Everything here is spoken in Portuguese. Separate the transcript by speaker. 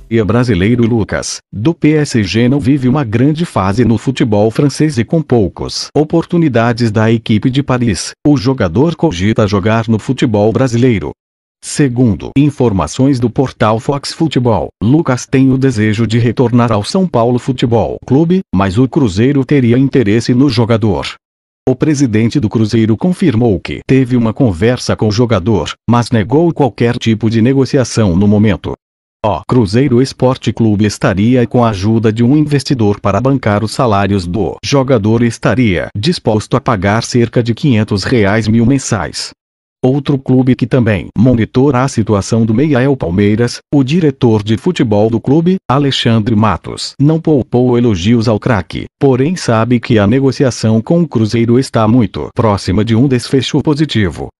Speaker 1: E brasileiro Lucas, do PSG, não vive uma grande fase no futebol francês e com poucas oportunidades da equipe de Paris. O jogador cogita jogar no futebol brasileiro. Segundo informações do portal Fox Futebol, Lucas tem o desejo de retornar ao São Paulo Futebol Clube, mas o Cruzeiro teria interesse no jogador. O presidente do Cruzeiro confirmou que teve uma conversa com o jogador, mas negou qualquer tipo de negociação no momento. O Cruzeiro Esporte Clube estaria com a ajuda de um investidor para bancar os salários do jogador e estaria disposto a pagar cerca de R$ 500.000 mensais. Outro clube que também monitora a situação do meia é o Palmeiras. O diretor de futebol do clube, Alexandre Matos, não poupou elogios ao craque, porém sabe que a negociação com o Cruzeiro está muito próxima de um desfecho positivo.